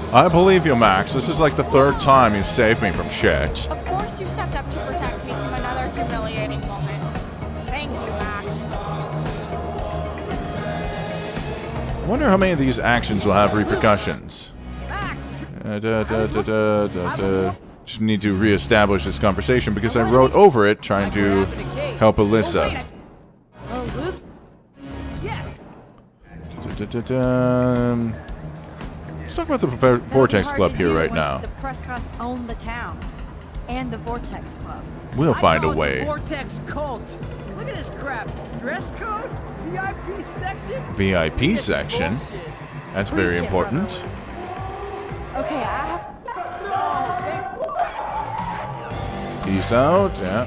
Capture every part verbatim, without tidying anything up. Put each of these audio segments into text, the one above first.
I believe you, Max. This is like the third time you've saved me from shit. Of course you stepped up to protect me from another humiliating moment. Thank you, Max. I wonder how many of these actions will have repercussions. Max! Uh, da, da, da, da, da, da. Just need to reestablish this conversation because I wrote over it trying to help Alyssa. Oh, Luke? Yes. Da, da, da, da. Let's talk about the Vo- Vortex Club here right now. The Prescotts own the town and the Vortex Club. We'll find a I call it way. the Vortex cult. Look at this crap. Dress code, V I P section. V I P This is section? bullshit. That's Preach very it, important. Okay, I have... Peace out. Yeah.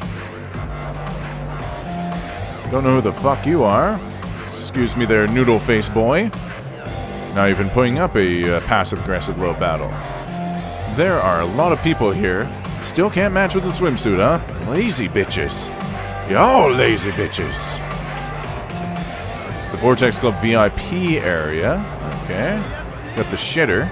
Don't know who the fuck you are. Excuse me there, noodle face boy. Now you've been putting up a uh, passive-aggressive low battle. There are a lot of people here. Still can't match with the swimsuit, huh? Lazy bitches. Y'all lazy bitches. The Vortex Club V I P area. Okay. Got the shitter.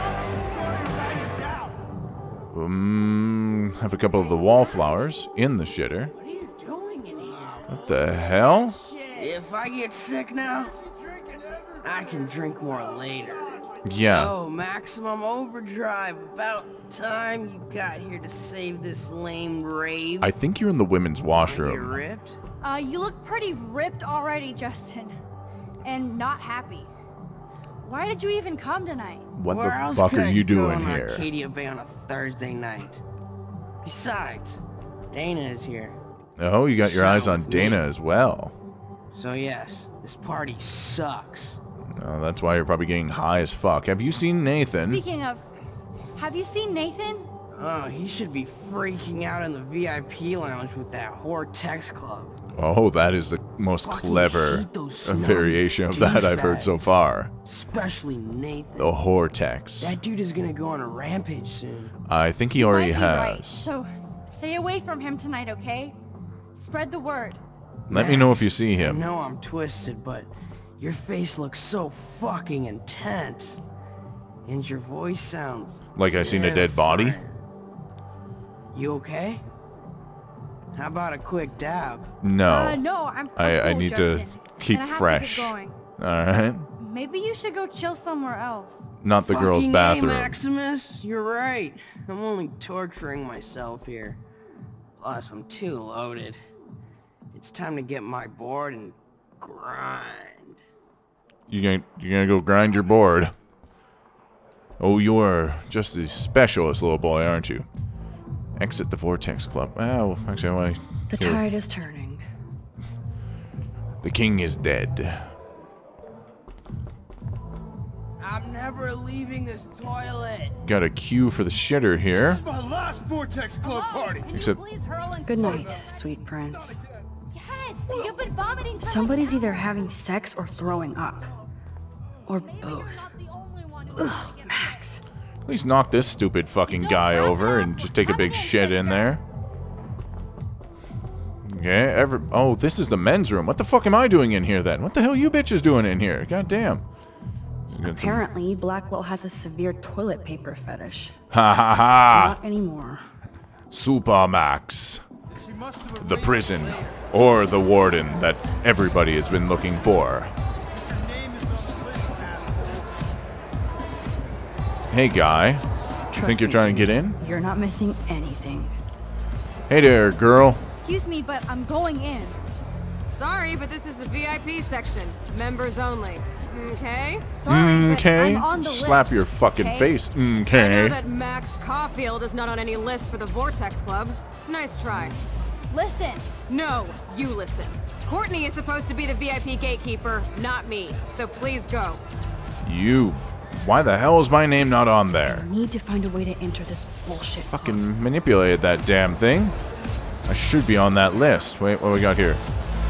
Um, have a couple of the wallflowers in the shitter. What are you doing in here? What the hell? If I get sick now, I can drink more later. Yeah. Oh, maximum overdrive. About time you got here to save this lame rave. I think you're in the women's You're washroom. ripped? Uh, you look pretty ripped already, Justin. And not happy. Why did you even come tonight? What Where the else fuck could are I you go doing in here? Arcadia Bay on a Thursday night. Besides, Dana is here. Oh, you got your Sound eyes on with Dana me. as well. So yes, this party sucks. Oh, that's why you're probably getting high as fuck. Have you seen Nathan? Speaking of, have you seen Nathan? Oh, he should be freaking out in the V I P lounge with that Vortex Club. Oh, that is the most Fucking clever hate those uh, snobby variation of that I've heard so douchebags. far. Especially Nathan. The Hortex. That dude is gonna go on a rampage soon. I think he already Might be right. has. So, stay away from him tonight, okay? Spread the word. Let me know if you Max, see I him. know I'm twisted, but your face looks so fucking intense. And your voice sounds Like I seen a dead body? different. You okay? How about a quick dab? No. Uh, no, I'm, I'm I, I cool, need Justin, to keep and I have fresh. To get going. Alright. Maybe you should go chill somewhere else. Not the girls' Fucking A, bathroom. Maximus, you're right. I'm only torturing myself here. Plus, I'm too loaded. It's time to get my board and grind. You gonna, you gonna go grind your board. Oh, you are just the specialist little boy, aren't you? Exit the Vortex Club. Well, actually, I want The to... tide is turning. The king is dead. I'm never leaving this toilet. Got a cue for the shitter here. This is my last Vortex Club party. Can Except- you please hurl and Good night, sweet prince. Yes, you've been vomiting. for Somebody's like either hours. having sex or throwing up. Or Maybe you're both. not the only one who Ugh, wants to get Max. At least knock this stupid fucking guy over and just take a big shit in there. Okay, every... Oh, this is the men's room. What the fuck am I doing in here then? What the hell you bitches doing in here? God damn. Got some- Apparently, Blackwell has a severe toilet paper fetish. Ha ha ha! Not anymore. Supermax. The prison. Or the warden that everybody has been looking for. Hey, guy. You Trust think you're me, trying to get in? You're not missing anything. Hey there, girl. Excuse me, but I'm going in. Sorry, but this is the V I P section. Members only. Okay? Sorry, but Okay. I'm on the Slap list, your fucking okay? face. I know Okay. that Max Caulfield is not on any list for the Vortex Club. Nice try. Listen, No, you listen. Courtney is supposed to be the V I P gatekeeper, not me. So please go. You. Why the hell is my name not on there? I need to find a way to enter this bullshit. Fucking manipulated that damn thing. I should be on that list. Wait, what we got here?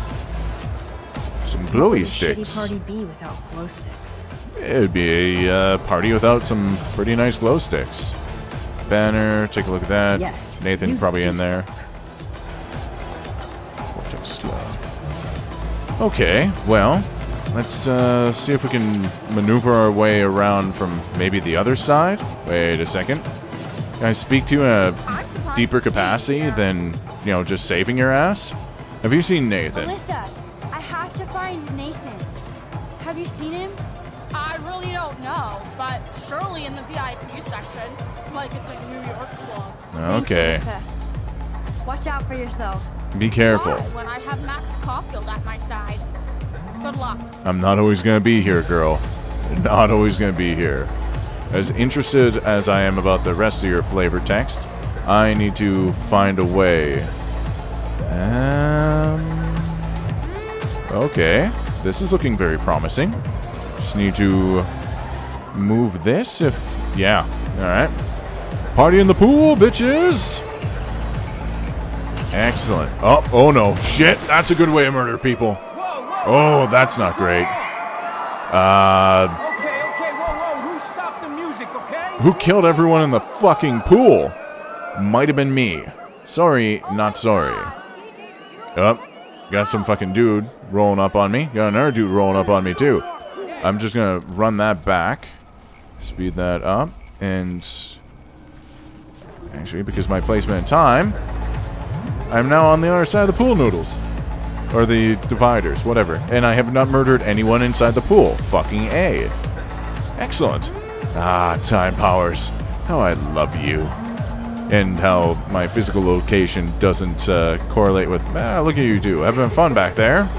Some What glowy would a sticks. shitty party be without glow sticks? It'd be a uh, party without some pretty nice glow sticks. Banner, take a look at that. Yes, Nathan you probably do in there. Vortex slow. Okay, well, Let's uh, see if we can maneuver our way around from maybe the other side. Wait a second. Can I speak to you in a deeper capacity than, you know, just saving your ass? Have you seen Nathan? Alyssa, I have to find Nathan. Have you seen him? I really don't know, but surely in the V I P section, like it's a New York club. Okay. Thanks, Alyssa. Watch out for yourself. Be careful. Why, when I have Max Caulfield at my side. Good luck. I'm not always going to be here, girl. Not always going to be here. As interested as I am about the rest of your flavor text, I need to find a way. Um, okay. This is looking very promising. Just need to move this if... Yeah. Alright. Party in the pool, bitches! Excellent. Oh, oh no. Shit. That's a good way to murder people. Oh, that's not great. Uh... Okay, okay, whoa, whoa, who stopped the music, okay? Who killed everyone in the fucking pool? Might have been me. Sorry, not sorry. Up. Oh, got some fucking dude rolling up on me. Got another dude rolling up on me, too. I'm just gonna run that back. Speed that up. And... Actually, because my placement in time... I'm now on the other side of the pool noodles. Or the dividers, whatever. And I have not murdered anyone inside the pool. Fucking A. Excellent. Ah, time powers. How I love you. And how my physical location doesn't uh, correlate with... Ah, look at you two. Having fun back there.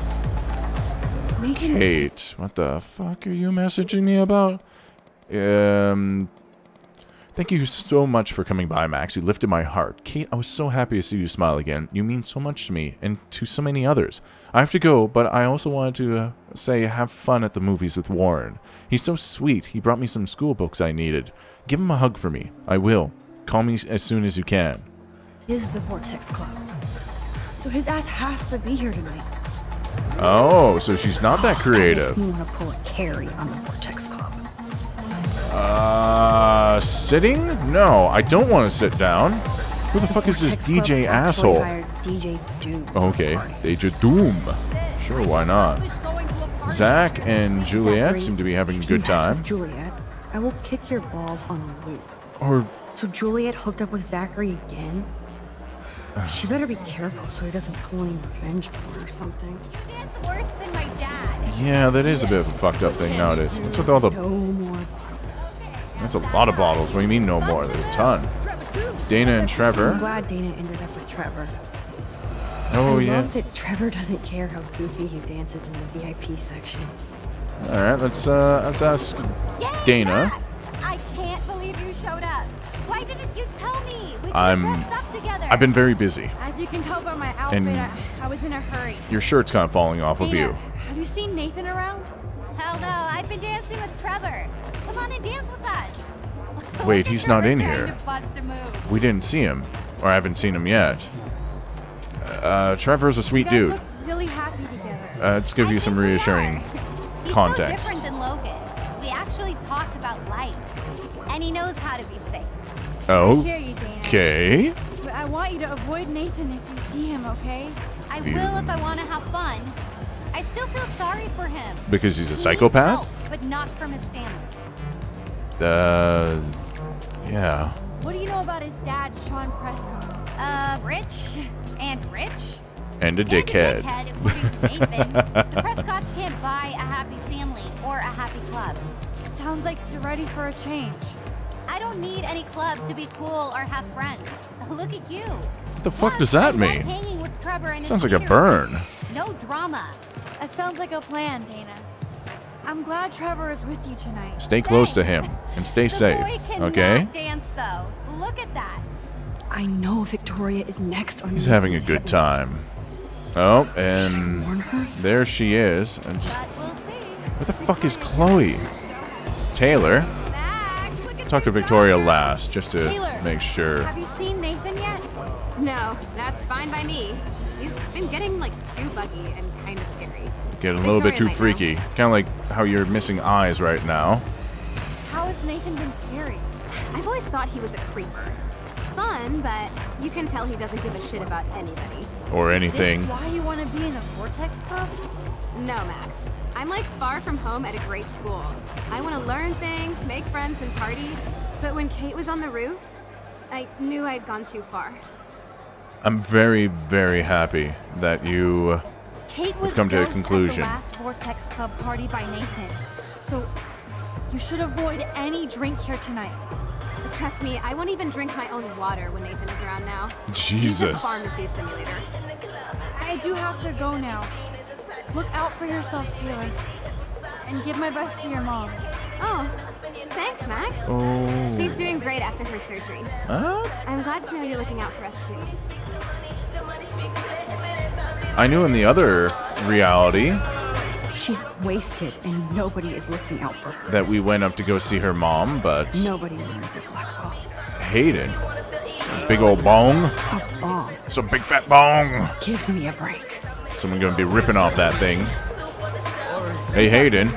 Kate, what the fuck are you messaging me about? Um... Thank you so much for coming by, Max. You lifted my heart. Kate, I was so happy to see you smile again. You mean so much to me, and to so many others. I have to go, but I also wanted to uh, say have fun at the movies with Warren. He's so sweet. He brought me some school books I needed. Give him a hug for me. I will. Call me as soon as you can. Is the Vortex Club. So his ass has to be here tonight. Oh, so she's not that That creative. makes me want to pull a carry on the Vortex Club. Uh, sitting? No, I don't want to sit down. Who the fuck is this Vortex D J Club actually asshole? hired D J Doom. Okay, D J Doom. Sure, why not? Zach and Juliet Zachary, seem to be having a if good you mess time. with Juliet, I will kick your balls on a loop. Or, So Juliet hooked up with Zachary again? She better be careful so he doesn't pull any revenge porn or something. You dance worse than my dad. yeah, that is a bit of a fucked up thing nowadays. What's with all the... No more bottles. That's a lot of bottles. What do you mean no more? There's a ton. Dana and I'm Trevor. glad Dana ended up with Trevor. Oh, I yeah. love that Trevor doesn't care how goofy he dances in the V I P section. Alright, let's, uh, let's ask Dana. Max, I can't believe you showed up. Why didn't you tell me? We I'm... dressed up together. I've been very busy. As you can tell by my outfit, And- I, I was in a hurry. Your shirt's kind of falling off of Dana, you. have you seen Nathan around? Hell no, I've been dancing with Trevor. Come on and dance with us. Wait, Look at he's not Trevor in trying here. to bust a move. We didn't see him. Or I haven't seen him yet. Uh, Trevor's a sweet You guys dude. look really happy together. Uh, let's give I you some think we reassuring are. He's context. so different than Logan. We actually talked about life, and he knows how to be safe. Oh, I hear you, Dana. okay. But I want you to avoid Nathan if you see him, okay? I You- will if I want to have fun. I still feel sorry for him. Because he's a He needs psychopath? help, but not from his family. Uh, yeah. What do you know about his dad, Sean Prescott? Uh, rich and rich. And a And dickhead. a dickhead, according to Nathan. The Prescotts can't buy a happy family or a happy club. Sounds like you're ready for a change. I don't need any club to be cool or have friends. Look at you. What the fuck Plus, does that I love mean? hanging with Trevor and his Sounds like a peers. burn. No drama. That sounds like a plan, Dana. I'm glad Trevor is with you tonight. Stay close to him and stay The safe, boy cannot okay? dance though. Look at that. I know Victoria is next on He's having a Nathan's good hit list. time. Oh, Warn and her? there she is. And just, But we'll see. where the fuck is Chloe? Taylor? Max, look at Talk to your Victoria brother. last, just to Taylor, make sure. Have you seen Nathan yet? No, that's fine by me. He's been getting like too buggy and kind of scary. Get a little bit too Victoria might freaky. Kind of like how you're missing eyes right now. How has Nathan been scary? I've always thought he was a creeper. Fun, but you can tell he doesn't give a shit about anybody. Or Is anything. this why you want to be in the Vortex Club? No, Max. I'm like far from home at a great school. I want to learn things, make friends, and party. But when Kate was on the roof, I knew I'd gone too far. I'm very, very happy that you Kate was have come to a dumped conclusion. at the last Vortex Club party by Nathan. So, you should avoid any drink here tonight. But trust me, I won't even drink my own water when Nathan is around now. He's a Jesus. pharmacy simulator. I do have to go now. Look out for yourself, Taylor. And give my best to your mom. Oh, thanks, Max. Oh. She's doing great after her surgery. Huh? I'm glad to know you're looking out for us, too. I knew in the other reality She's wasted and nobody is looking out for her. that we went up to go see her mom, but Nobody learns at Blackwell. Hayden. Big old bong. A bomb. Some big fat bong. Give me a break. Someone gonna be ripping off that thing. Hey, Hayden.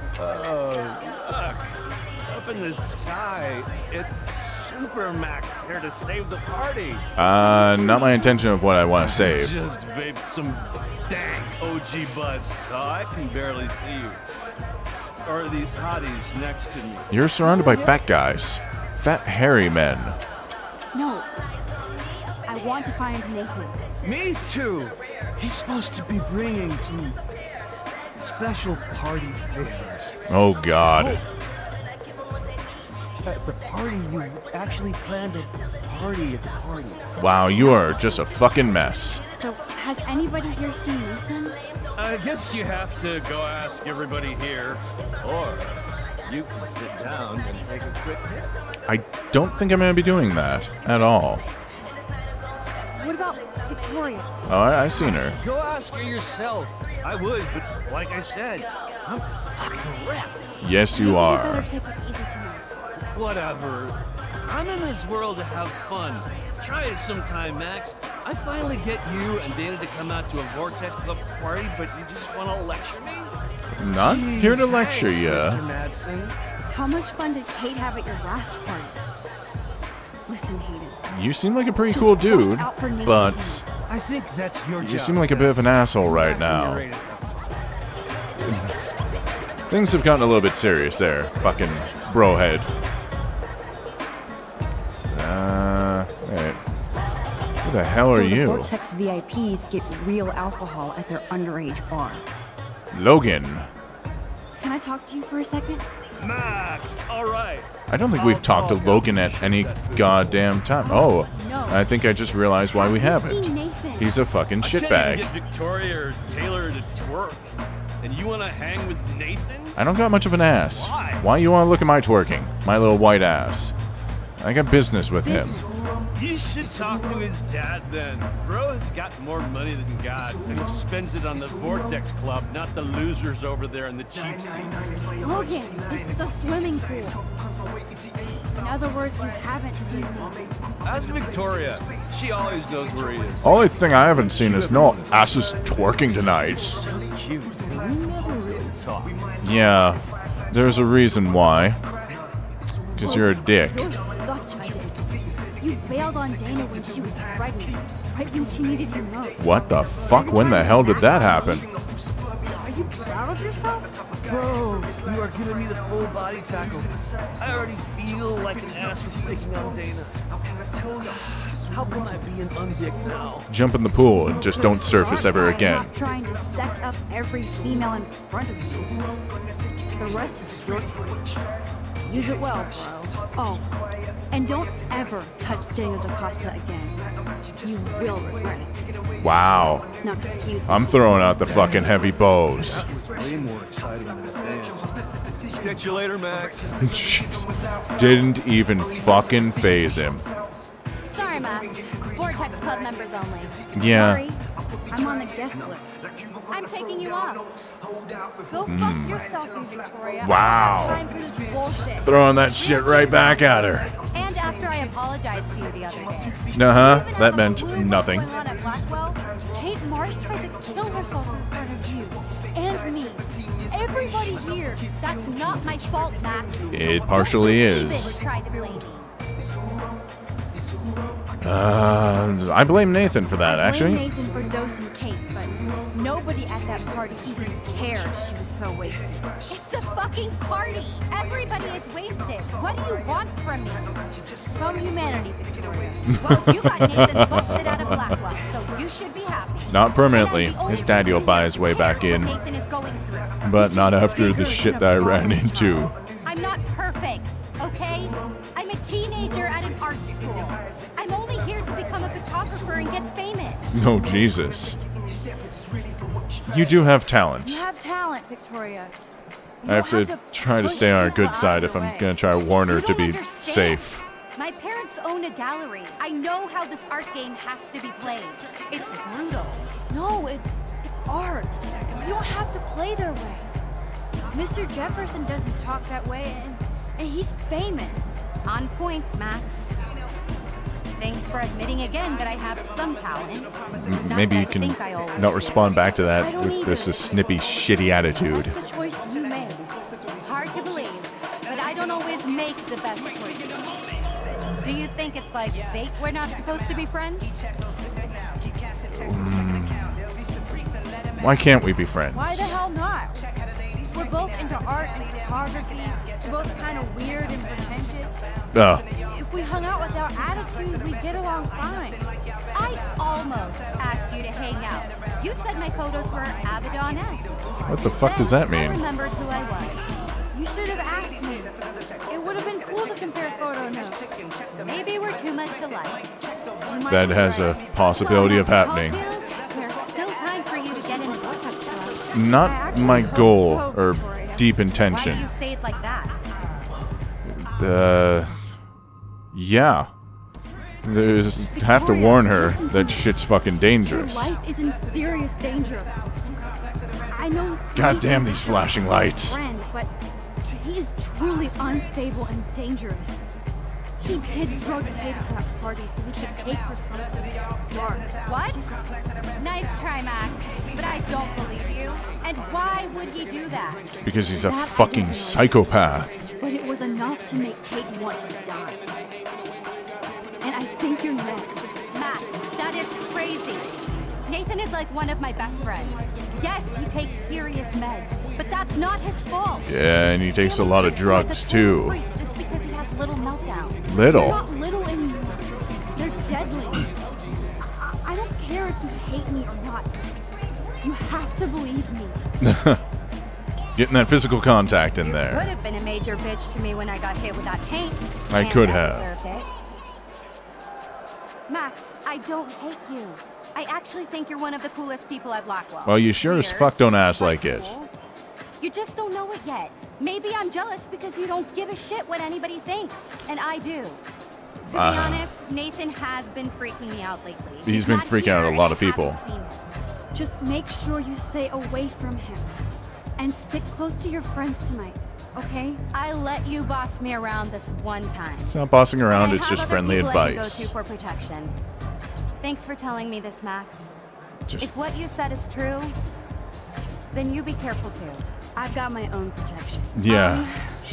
Up in the sky, it's Super Max here to save the party. Uh, not my intention of what I want to save. Just vaped some dank O G buds, so I can barely see you. Or are these hotties next to me? You're surrounded by fat guys. Fat, hairy men. No. I want to find Nathan. Me too. He's supposed to be bringing some special party favors. Oh, God. At the party, you actually planned a party at the party. Wow, you are just a fucking mess. So, has anybody here seen Nathan? I guess you have to go ask everybody here, or you can sit down and take a quick hit. I don't think I'm going to be doing that at all. What about Victoria? Oh, I, I've seen her. Go ask her yourself. I would, but like I said, I'm fucking wrapped. Yes, you Maybe are. better take it easy tonight. Whatever. I'm in this world to have fun. Try it sometime, Max. I finally get you and Dana to come out to a Vortex Club party, but you just want to lecture me? Not Gee, here to lecture thanks, ya. Mister Madsen. How much fun did Kate have at your last party? Listen, Hayden. You seem like a pretty cool dude, watch out for Nathan but tonight. I think that's your job. you seem like a bit of an asshole right now. Things have gotten a little bit serious there, fucking brohead. Uh, wait. Who the hell so are the you? Vortex V I Ps get real alcohol at their underage bar. Logan. Can I talk to you for a second? Max, all right. I don't think we've talked to Logan at any goddamn time. Oh, I think I just realized why we haven't. seen Nathan. He's a fucking I can't even shitbag. get Victoria or Taylor to twerk. And you want to hang with Nathan? I don't got much of an ass. Why? Why you want to look at my twerking? My little white ass. I got business with him. You should talk to his dad then. Bro has got more money than God, and he spends it on the Vortex Club, not the losers over there in the cheap seats. Logan, this is a swimming pool. In other words, you haven't seen me. Ask Victoria. She always knows where he is. Only thing I haven't seen is no asses twerking tonight. Cute. We never really talk. Yeah, there's a reason why. Because you're a dick. You're such a dick. You bailed on Dana when she was pregnant, right when she needed you most. What the fuck? When the hell did that happen? Are you proud of yourself? Bro, you are giving me the full body tackle. I already feel like an ass for picking on Dana. How can I be an undick now? Jump in the pool and just don't surface ever I'm again. not trying to sex up every female in front of you. The rest is your choice. Use it well, bro. Oh, and don't ever touch Daniel DaCosta again. You will regret it. Wow. Now excuse me. I'm throwing out the fucking heavy bows. Way more exciting than the dance. Catch you later, Max. Jeez. Didn't even fucking phase him. Sorry, Max. Vortex Club members only. Yeah. Sorry, I'm on the guest list. I'm taking you off. Go fuck yourself, you Victoria. Wow. I don't have time for this bullshit. Throwing that shit right back at her. And after I apologized to you the other day. Uh-huh. Given all That the meant ballooning nothing. going on at Blackwell, Kate Marsh tried to kill herself in front of you and me. Everybody here. That's not my fault, Max. It partially Even is. tried to blame me. Uh, I blame Nathan for that, I actually. blame Nathan for dosing Kate, but nobody at that party even cared she was so wasted. It's a fucking party. Everybody is wasted. What do you want from me? Some humanity, Victoria. Well, you got Nathan busted out of Blackwell, so you should be happy. Not permanently. And I'm the His only daddy will person buy here his who way cares back what in. Nathan is going through. But not after the shit that I ran into. I'm not perfect, okay? I'm a teenager at an art school. I'm only here to become a photographer and get famous. Oh, Jesus. You do have talent. You have talent, Victoria. You I have don't to try to push stay on our people good side out if of I'm the going way. to try to warn her You to don't be understand. safe. My parents own a gallery. I know how this art game has to be played. It's brutal. No, it's it's art. You don't have to play their way. Mister Jefferson doesn't talk that way, and, and he's famous. On point, Max. Thanks for admitting again that I have some talent. Not Maybe that you I can think I always not do. respond back to I that don't with either. this a snippy, shitty attitude. That's the choice you made. Hard to believe, but I don't always make the best choices. Do you think it's like fate we're not supposed to be friends? Why can't we be friends? Why the hell not? We're both into art and photography. We're both kind of weird and pretentious. Ugh. If we hung out without attitude, we'd get along fine. I almost asked you to hang out. You said my photos were Abaddon-esque. What the fuck does that Then I mean? remembered who I was. You should have asked me. It would have been cool to compare photo notes. Maybe we're too much alike. You might That be has a right. possibility of Well, happening. Caulfield, there's still time for you to get in the Vortex Club. I Not actually my hope goal so, or Victoria. deep Why do intention. you say it like that? Uh, yeah. There's have to Victoria, warn her listen to that me. shit's fucking Your dangerous. life is in serious danger. I know. God damn Nathan's these a flashing lights. Friend, but he is truly unstable and dangerous. He did drug Kate at that party so he could take her someplace dark. What? Nice try, Max. But I don't believe you. And why would he do that? Because he's a That I fucking don't know. psychopath. But it was enough to make Kate want to die. And I think you're next. Max, that is crazy. Nathan is like one of my best friends. Yes, he takes serious meds, but that's not his fault. Yeah, and he takes a lot of drugs too. Just because he has little meltdowns. They're Little. not little anymore. They're deadly. I, I don't care if you hate me or not. You have to believe me. Getting that physical contact in You there. could have been a major bitch to me when I got hit with that paint. I And could I have. deserved it. Max, I don't hate you. I actually think you're one of the coolest people at Blackwell. Well, you sure as Weird, fuck don't ask but like it. cool. You just don't know it yet. Maybe I'm jealous because you don't give a shit what anybody thinks, and I do. To be Uh, honest, Nathan has been freaking me out lately. He's been not freaking out here a lot and of I people. haven't seen him. Just make sure you stay away from him. And stick close to your friends tonight, okay? I let you boss me around this one time. It's not bossing And around, I it's have just other friendly people I can advice. go to for protection. Thanks for telling me this, Max. Just If what you said is true, then you be careful too. I've got my own protection. yeah. Um,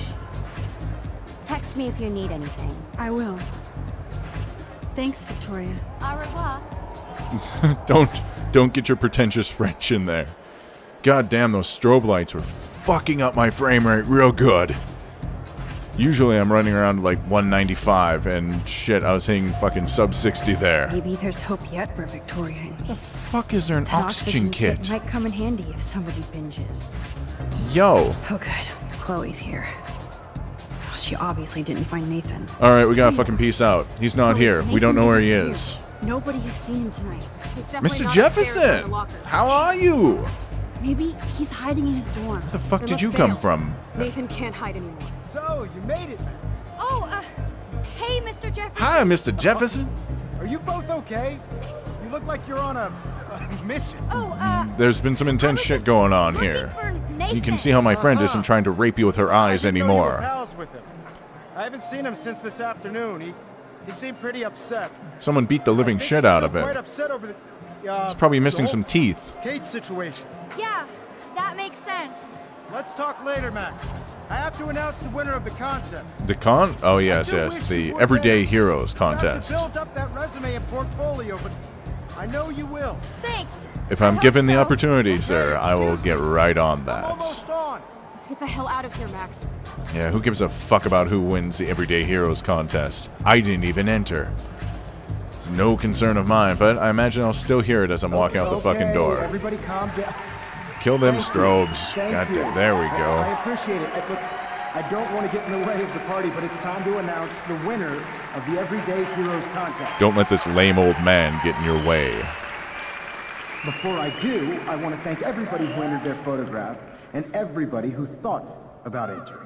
Text me if you need anything. I will. Thanks, Victoria. Au revoir. don't don't get your pretentious French in there. God damn, those strobe lights were fucking up my frame rate real good. Usually I'm running around like one ninety-five, and shit, I was hitting fucking sub sixty there. Maybe there's hope yet for Victoria. The fuck is there an That oxygen kit? might come in handy if somebody binges. Yo. Oh, good. Chloe's here. She obviously didn't find Nathan. Alright, we gotta fucking peace out. He's not here. We don't know where he is. Nobody has seen him tonight. He's definitely Mister not upstairs in Jefferson! the locker. How are you? Maybe he's hiding in his dorm. Where the fuck They did must you come bail. from? Nathan can't hide anymore. So, you made it, Max. Oh, uh, hey, Mister Jefferson. Hi, Mister Jefferson. Are you both okay? You look like you're on a, a mission. Oh, uh, There's been some intense shit going on looking here. for Nathan. You can see how my friend Uh-huh. isn't trying to rape you with her eyes I didn't know you were anymore. pals with him. I haven't seen him since this afternoon. He he seemed pretty upset. Someone beat the living I think shit he's out still of him. Quite upset over the. Uh, He's probably missing the some whole teeth. Kate situation. Yeah, that makes sense. Let's talk later, Max. I have to announce the winner of the contest. The con? Oh, yes, I do yes. wish The you were Everyday there. Heroes You have to contest. build up that resume and portfolio, but I know you will. Thanks. If I'm I given hope the so. opportunity, sir, I will get right on I'm that. almost on. Let's get the hell out of here, Max. Yeah, who gives a fuck about who wins the Everyday Heroes contest? I didn't even enter. It's no concern of mine, but I imagine I'll still hear it as I'm walking out the fucking Okay, door. Everybody calm down. Kill them Thank you. strobes. Thank God you. damn, there we I- go. I, appreciate it. I, look, I don't want to get in the way of the party, but it's time to announce the winner of the Everyday Heroes contest. Don't let this lame old man get in your way. Before I do, I want to thank everybody who entered their photograph and everybody who thought about entering.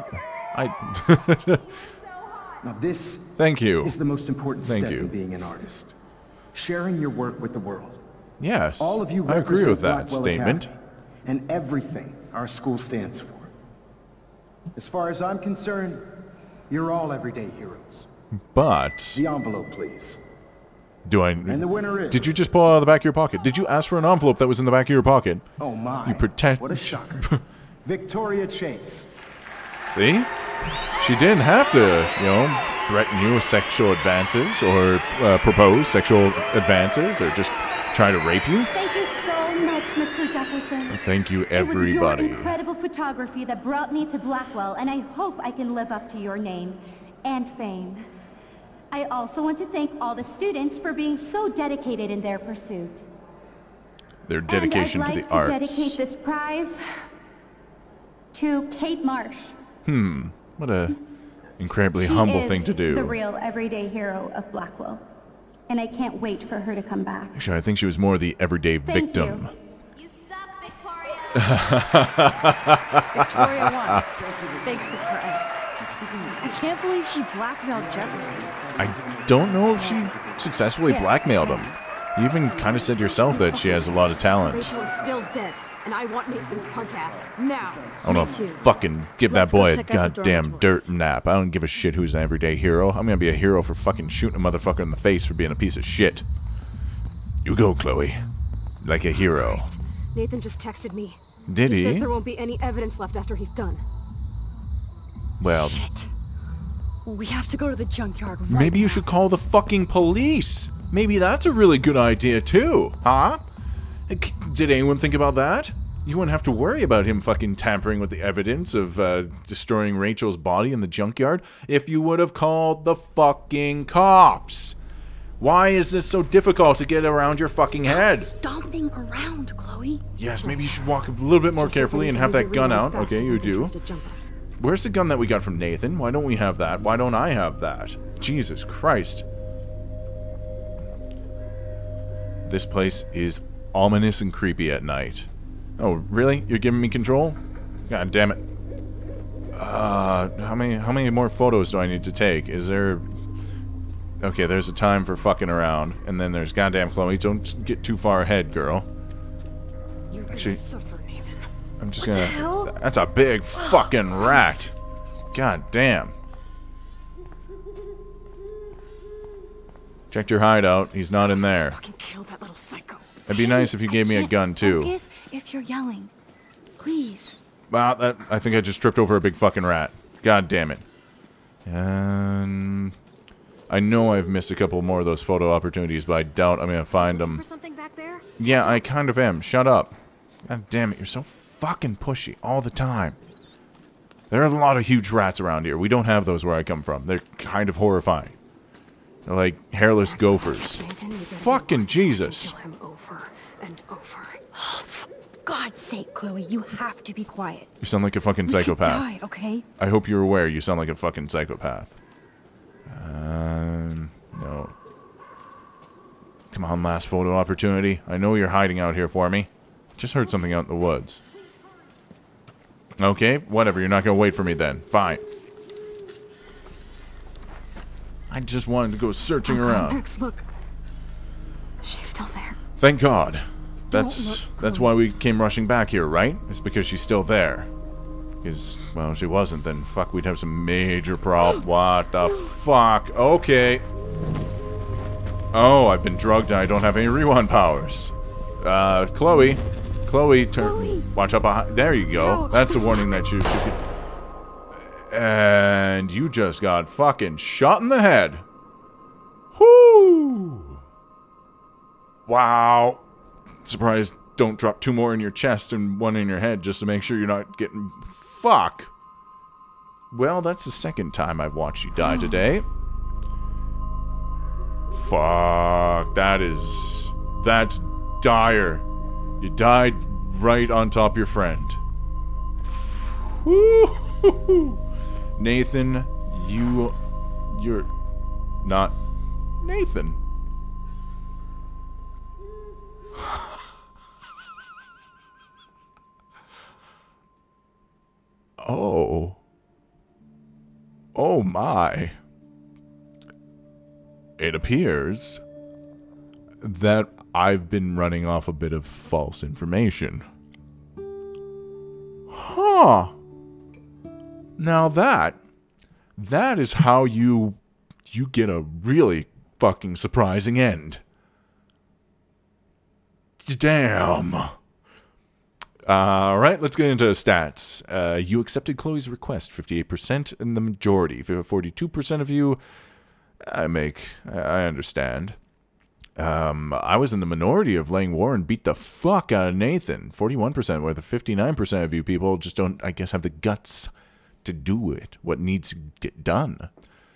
I... Now this Thank you. is the most important Thank step you. in being an artist. Sharing your work with the world. Yes, All of you I agree represent with that Blackwell statement. Academy and everything our school stands for. As far as I'm concerned, you're all everyday heroes. But The envelope, please. do I? And the winner is... Did you just pull it out of the back of your pocket? Did you ask for an envelope that was in the back of your pocket? Oh my. You pretend- What a shocker. Victoria Chase. See? She didn't have to, you know, threaten you with sexual advances or uh, propose sexual advances or just try to rape you. Thank you so much, Mister Jefferson. Thank you, It was everybody. your incredible photography that brought me to Blackwell, and I hope I can live up to your name and fame. I also want to thank all the students for being so dedicated in their pursuit. Their dedication and I'd to like the arts. dedicate this prize to Kate Marsh. What a incredibly She humble is thing to do. the real everyday hero of Blackwell, and I can't wait for her to come back. Actually, I think she was more the everyday Thank victim. you. You suck, Victoria. Victoria won. Big surprise. I can't believe she blackmailed Jefferson. I don't know if she successfully Yes, blackmailed him. You even kind of said yourself that she has a lot of talent. Rachel is still dead, and I want Nathan's punk ass now. I want to fucking give Let's that go boy a check out the goddamn dormitories. dirt nap. I don't give a shit who's an everyday hero. I'm gonna be a hero for fucking shooting a motherfucker in the face for being a piece of shit. You go, Chloe. Like a hero. Nathan just texted me. Did He says he? there won't be any evidence left after he's done. Well, Shit. We have to go to the junkyard right maybe you now. should call the fucking police. Maybe that's a really good idea too, huh? C- Did anyone think about that? You wouldn't have to worry about him fucking tampering with the evidence of uh, destroying Rachel's body in the junkyard if you would have called the fucking cops. Why is this so difficult to get around your fucking head? Stomping around, Chloe. Yes, maybe you should walk a little bit more Just carefully open and have tells that you gun really out. fast Okay, and you Nathan do. tries to jump us. Where's the gun that we got from Nathan? Why don't we have that? Why don't I have that? Jesus Christ. This place is ominous and creepy at night. Oh, really? You're giving me control? God damn it. Uh, how many how many more photos do I need to take? Is there... Okay, there's a time for fucking around. And then there's goddamn Chloe. Don't get too far ahead, girl. You're gonna Actually- suffer, Nathan. I'm just What the gonna... hell? That's a big fucking rat. God damn. Checked your hideout. He's not in there. Fucking kill that little psycho. It'd be nice if you gave me a Can't gun too. Focus if you're yelling. Please. Wow, that I think I just tripped over a big fucking rat. God damn it. And I know I've missed a couple more of those photo opportunities, but I doubt I'm gonna find them. For something back there? Yeah, I kind of am. Shut up. God damn it, you're so fucking pushy all the time. There are a lot of huge rats around here. We don't have those where I come from. They're kind of horrifying. They're like hairless gophers. Nathan, you gotta Fucking watch so I can Jesus. Kill him over and over. For God's sake, Chloe, you have to be quiet. You sound like a fucking We could psychopath. die, okay? I hope you're aware you sound like a fucking psychopath. Um, no. Come on, last photo opportunity. I know you're hiding out here for me. Just heard something out in the woods. Okay, whatever. You're not going to wait for me then. Fine. I just wanted to go searching Oh, God, around. Max, look. She's still there. Thank God. That's look, that's Chloe. why we came rushing back here, right? It's because she's still there. Because, well, if she wasn't, then fuck, we'd have some major prob. What the fuck? Okay. Oh, I've been drugged and I don't have any rewind powers. Uh, Chloe. Chloe, turn. Chloe. Watch out behind. There you go. No, That's a fuck. warning that you should be. And you just got fucking shot in the head. Whoo! Wow. Surprised don't drop two more in your chest and one in your head just to make sure you're not getting... Fuck. Well, that's the second time I've watched you die today. Fuck. That is... That's dire. You died right on top of your friend. Woo! Nathan, you... You're... not... Nathan. Oh. Oh my. It appears that I've been running off a bit of false information. Huh. Now that, that is how you, you get a really fucking surprising end. Damn. Alright, let's get into stats. Uh, you accepted Chloe's request, fifty-eight percent in the majority. forty-two percent of you, I make, I understand. Um, I was in the minority of letting Warren beat the fuck out of Nathan. forty-one percent, where the fifty-nine percent of you people just don't, I guess, have the guts to do it. What needs to get done.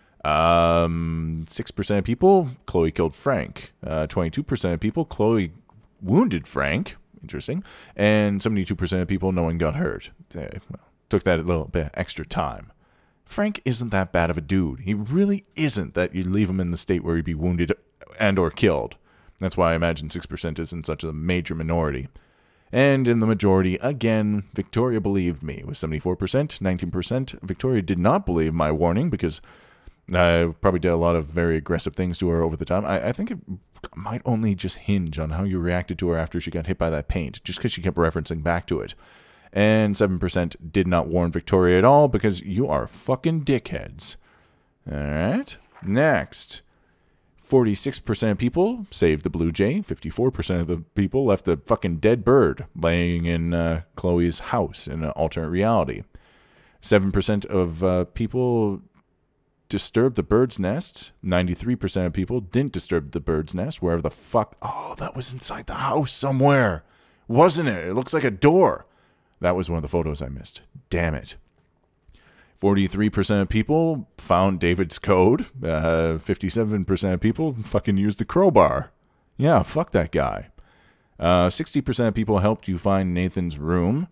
Um, six percent of people, Chloe killed Frank. Uh, twenty-two percent of people, Chloe wounded Frank. Interesting. And seventy-two percent of people, no one got hurt. They, well, took that a little bit extra time. Frank isn't that bad of a dude. He really isn't that you leave him in the state where he'd be wounded and or killed. That's why I imagine six percent isn't such a major minority. And in the majority, again, Victoria believed me with seventy-four percent, nineteen percent. Victoria did not believe my warning because I probably did a lot of very aggressive things to her over the time. I, I think it might only just hinge on how you reacted to her after she got hit by that paint, just because she kept referencing back to it. And seven percent did not warn Victoria at all because you are fucking dickheads. Alright, next. forty-six percent of people saved the Blue Jay. fifty-four percent of the people left the fucking dead bird laying in uh, Chloe's house in an alternate reality. seven percent of uh, people disturbed the bird's nest. ninety-three percent of people didn't disturb the bird's nest, wherever the fuck... Oh, that was inside the house somewhere. Wasn't it? It looks like a door. That was one of the photos I missed. Damn it. forty-three percent of people found David's code. Uh, fifty-seven percent of people fucking used the crowbar. Yeah, fuck that guy. Uh, sixty percent of people helped you find Nathan's room.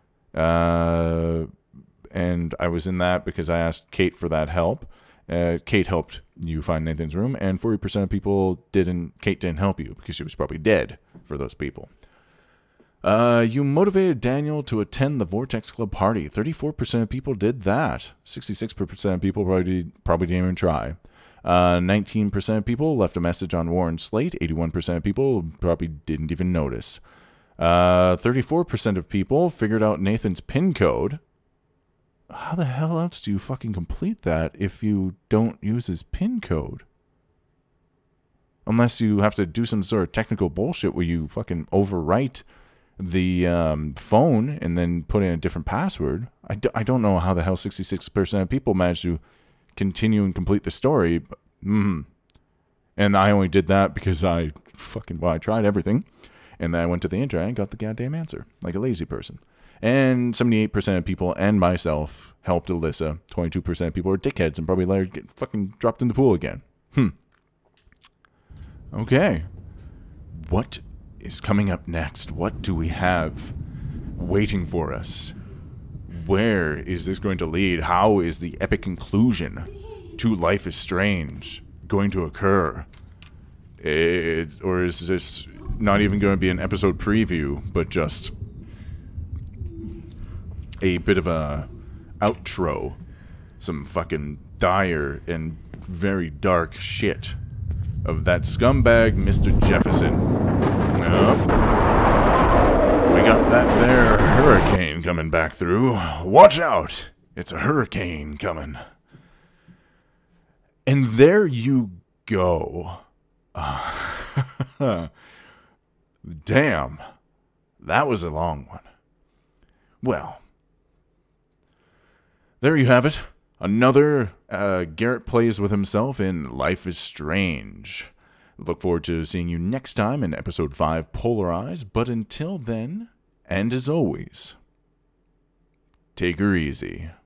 Uh, and I was in that because I asked Kate for that help. Uh, Kate helped you find Nathan's room, and forty percent of people didn't, Kate didn't help you because she was probably dead for those people. Uh, you motivated Daniel to attend the Vortex Club party. thirty-four percent of people did that. sixty-six percent of people probably, probably didn't even try. Uh, nineteen percent of people left a message on Warren's slate. eighty-one percent of people probably didn't even notice. Uh, thirty-four percent of people figured out Nathan's PIN code. How the hell else do you fucking complete that if you don't use his PIN code? Unless you have to do some sort of technical bullshit where you fucking overwrite the um, phone and then put in a different password. I, d I don't know how the hell sixty-six percent of people managed to continue and complete the story. But, mm. And I only did that because I fucking, well, I tried everything. And then I went to the internet and got the goddamn answer, like a lazy person. And seventy-eight percent of people and myself helped Alyssa. twenty-two percent of people are dickheads and probably let her get fucking dropped in the pool again. Hmm. Okay. What is coming up next? What do we have waiting for us? Where is this going to lead? How is the epic conclusion to Life is Strange going to occur? It, or is this not even going to be an episode preview, but just a bit of a outro? Some fucking dire and very dark shit of that scumbag Mister Jefferson. Yep. We got that there hurricane coming back through. Watch out! It's a hurricane coming. And there you go. Uh, damn. That was a long one. Well, there you have it. Another uh, Garrett plays with himself in Life is Strange. Look forward to seeing you next time in episode five, Polarize. But until then, and as always, take her easy.